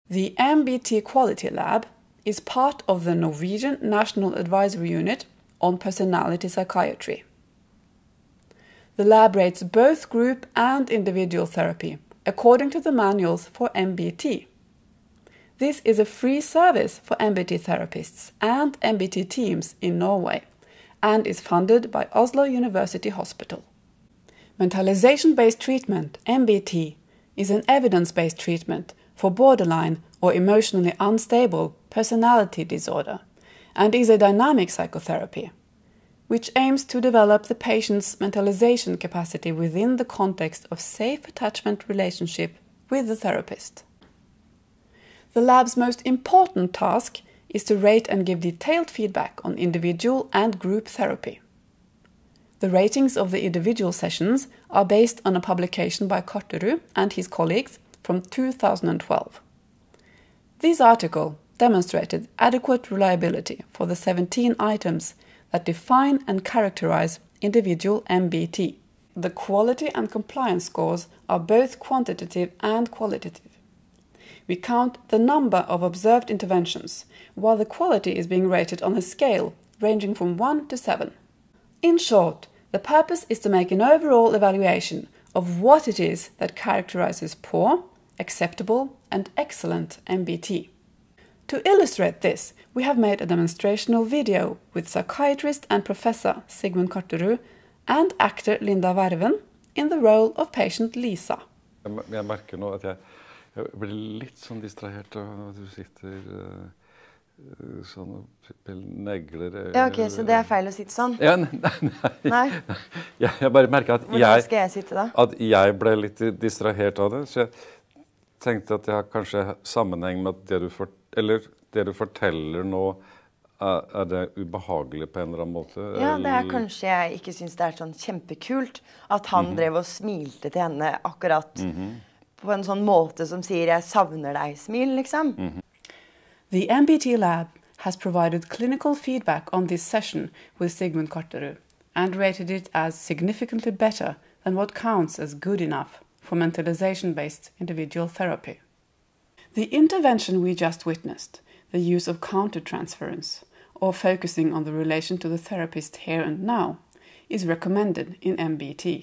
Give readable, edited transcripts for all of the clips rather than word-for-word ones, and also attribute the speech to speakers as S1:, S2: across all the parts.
S1: The MBT Quality Lab is part of the Norwegian National Advisory Unit on Personality Psychiatry. The lab rates both group and individual therapy according to the manuals for MBT. This is a free service for MBT therapists and MBT teams in Norway and is funded by Oslo University Hospital. Mentalization-Based Treatment, MBT, is an evidence-based treatment for borderline or emotionally unstable personality disorder and is a dynamic psychotherapy, which aims to develop the patient's mentalization capacity within the context of safe attachment relationship with the therapist. The lab's most important task is to rate and give detailed feedback on individual and group therapy. The ratings of the individual sessions are based on a publication by Karterud and his colleagues from 2012. This article demonstrated adequate reliability for the 17 items that define and characterize individual MBT. The quality and compliance scores are both quantitative and qualitative. We count the number of observed interventions, while the quality is being rated on a scale ranging from 1 to 7. In short, the purpose is to make an overall evaluation of what it is that characterizes poor, acceptable, and excellent MBT. To illustrate this, we have made a demonstrational video with psychiatrist and professor Sigmund Karterud and actor Linda Verven in the role of patient Lisa.
S2: Jeg merker nå at jeg blir litt sånn distrahert av at du sitter sånn og negler.
S3: Ja, ok, så det er feil å sitte sånn?
S2: Ja, nei. Jeg bare merker at
S3: Hvordan skal jeg sitte da?
S2: At jeg ble litt distrahert av det, så jeg tenkte at jeg har kanskje sammenheng med at det du forteller nå, er det ubehagelig på en eller annen måte?
S3: Ja, det er kanskje jeg ikke synes det er sånn kjempekult at han drev og smilte til henne akkurat på en sånn måte som sier jeg savner deg smil, liksom.
S1: The MBT Lab has provided clinical feedback on this session with Sigmund Karterud and rated it as significantly better than what counts as good enough for mentalization-based individual therapy. The intervention we just witnessed, the use of countertransference, or focusing on the relation to the therapist here and now, is recommended in MBT.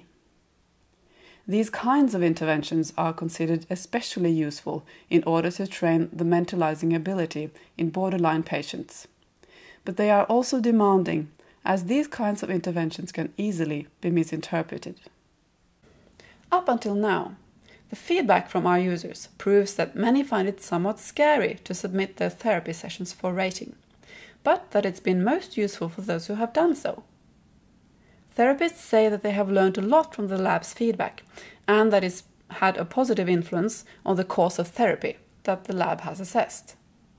S1: These kinds of interventions are considered especially useful in order to train the mentalizing ability in borderline patients. But they are also demanding, as these kinds of interventions can easily be misinterpreted. Up until now, the feedback from our users proves that many find it somewhat scary to submit their therapy sessions for rating, but that it's been most useful for those who have done so. Therapists say that they have learned a lot from the lab's feedback and that it's had a positive influence on the course of therapy that the lab has assessed.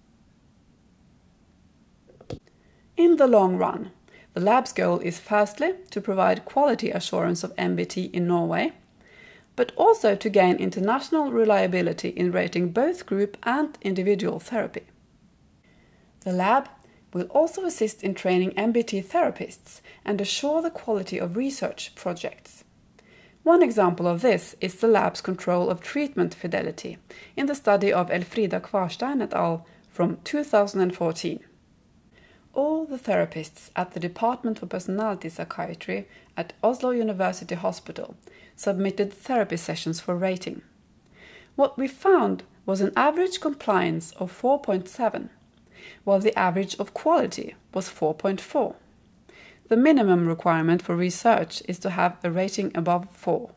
S1: In the long run, the lab's goal is firstly to provide quality assurance of MBT in Norway, but also to gain international reliability in rating both group and individual therapy. The lab will also assist in training MBT therapists and assure the quality of research projects. One example of this is the lab's control of treatment fidelity in the study of Elfrida Kvarstein et al. From 2014. All the therapists at the Department for Personality Psychiatry at Oslo University Hospital submitted therapy sessions for rating. What we found was an average compliance of 4.7, while the average of quality was 4.4. The minimum requirement for research is to have a rating above 4.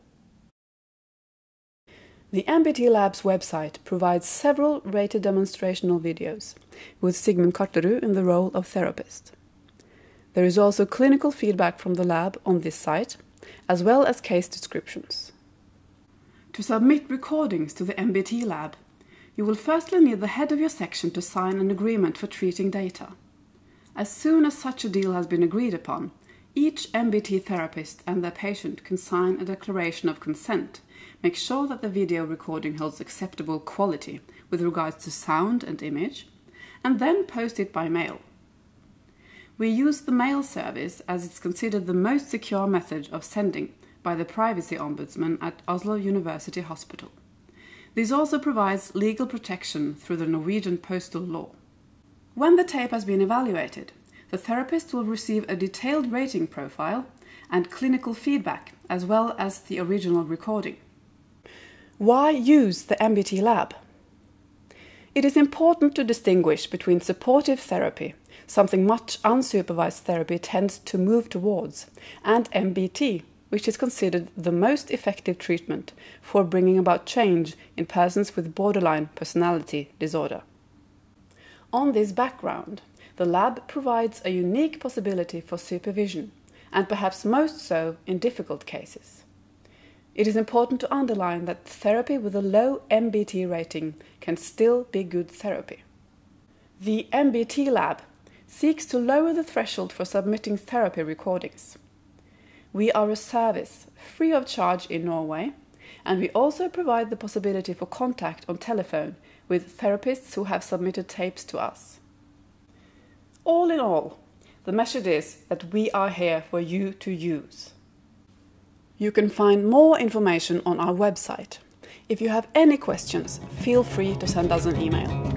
S1: The MBT Lab's website provides several rated demonstrational videos, with Sigmund Karterud in the role of therapist. There is also clinical feedback from the lab on this site, as well as case descriptions. To submit recordings to the MBT Lab, you will firstly need the head of your section to sign an agreement for treating data. As soon as such a deal has been agreed upon, each MBT therapist and their patient can sign a declaration of consent, make sure that the video recording holds acceptable quality with regards to sound and image, and then post it by mail. We use the mail service as it's considered the most secure method of sending by the Privacy Ombudsman at Oslo University Hospital. This also provides legal protection through the Norwegian postal law. When the tape has been evaluated, the therapist will receive a detailed rating profile and clinical feedback, as well as the original recording. Why use the MBT lab? It is important to distinguish between supportive therapy, something much unsupervised therapy tends to move towards, and MBT, which is considered the most effective treatment for bringing about change in persons with borderline personality disorder. On this background, the lab provides a unique possibility for supervision, and perhaps most so in difficult cases. It is important to underline that therapy with a low MBT rating can still be good therapy. The MBT lab seeks to lower the threshold for submitting therapy recordings. We are a service free of charge in Norway, and we also provide the possibility for contact on telephone with therapists who have submitted tapes to us. All in all, the message is that we are here for you to use. You can find more information on our website. If you have any questions, feel free to send us an email.